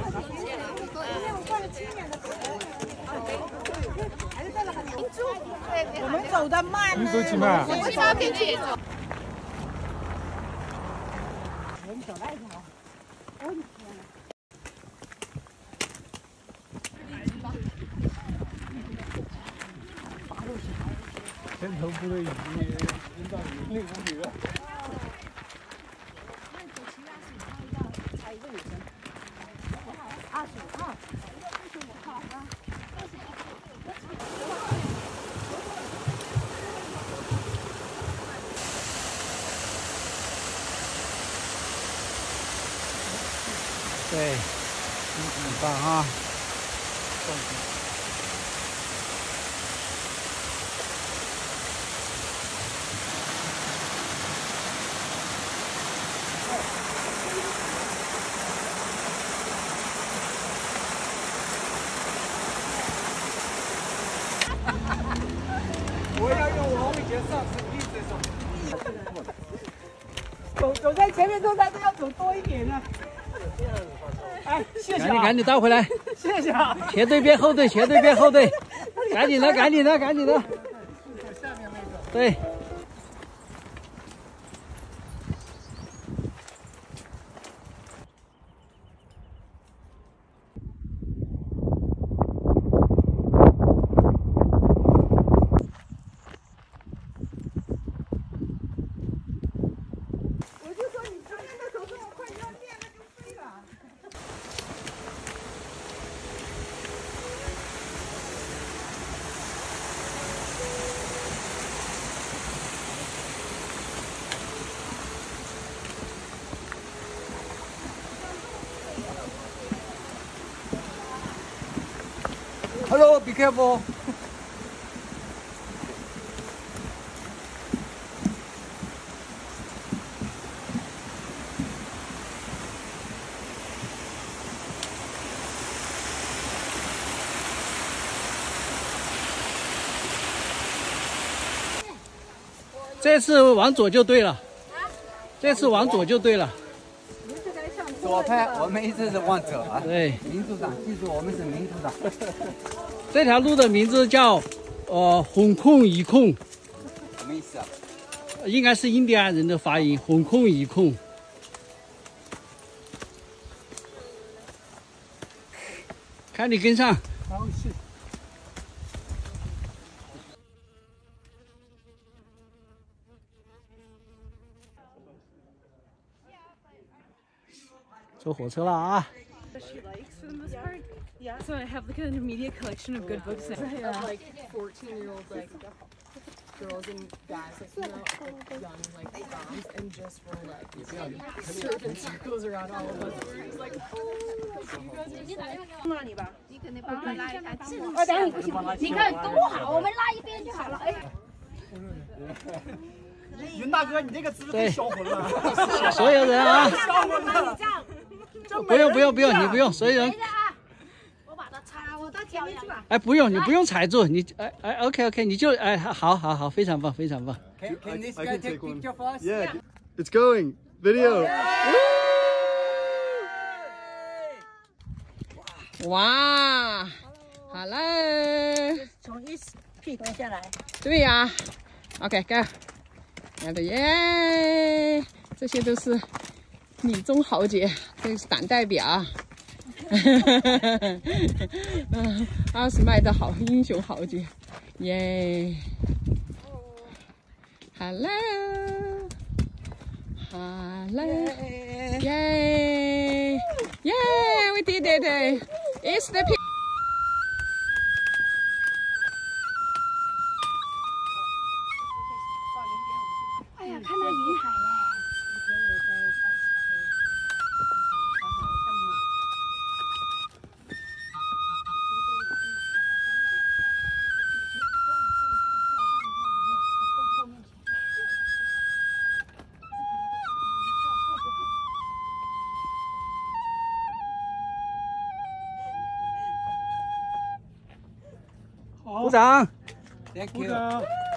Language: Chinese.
我们走得慢呢。 你走几慢？ 我起码跟姐走。 你走来一条。我的天呐！ 前头部队已经扔到6公里了。对，很棒啊！我要用王伟杰上次例子说，走在前面，都要走多一点呢。哎，谢谢、啊。赶紧倒回来。谢谢啊。前队变后队，前队变后队，赶紧的，赶紧的，赶紧的。下面那个。对。 Hello, be careful. 这次往左就对了。这次往左就对了。左拍，我们一直是往左啊。对，民族党，记住我们是民族党。这条路的名字叫红控一控。什么意思啊？应该是印第安人的发音，红控一控。看你跟上。好，谢谢。 坐火车了啊！ She likes for the most part. Yeah. So I have like an immediate collection of good books of like 14-year-old like girls and guys like young like moms and just for like certain circles around all of us. It's like you guys are 那里吧，你肯定帮我拉一下。我等你不行，你看多好，我们拉一边就好了。哎。 云大哥，你这个姿势太销魂了！ 所有人啊， 销魂了！ 不用，你不用，所有人。 我把它插，我到前面去吧。 哎，不用，你不用踩住，你OK， 你就好，非常棒。Can this guy take picture for us? Yeah, it's going. Video. 哇，好嘞。 从一屁股下来。 对呀 ，OK， go。 好的耶，这些都是女中豪杰，这个是党代表。20迈的好英雄豪杰，耶 ！Hello， 耶 ！We did it! It's the 鼓掌！ Thank you。